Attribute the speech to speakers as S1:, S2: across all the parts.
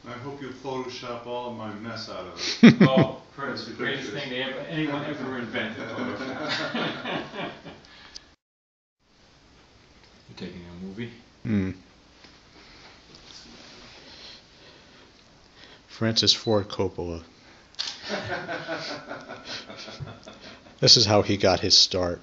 S1: I hope you Photoshop all of my mess out of it.
S2: Oh, it's the greatest thing anyone ever invented. Photoshop. You taking a movie?
S3: Francis Ford Coppola. This is how he got his start.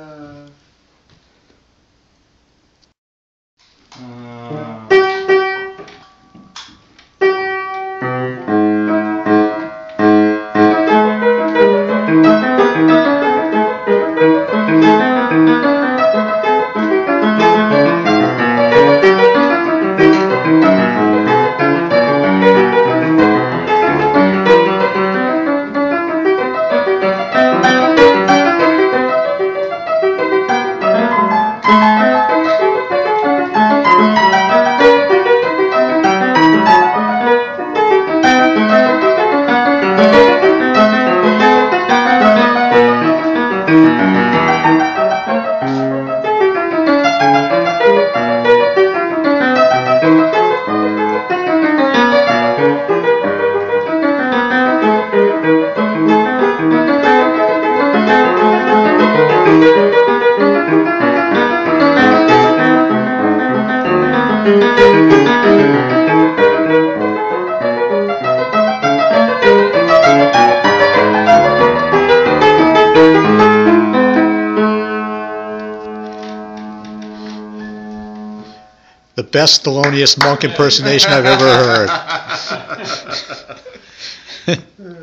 S3: The best Thelonious Monk impersonation I've ever heard.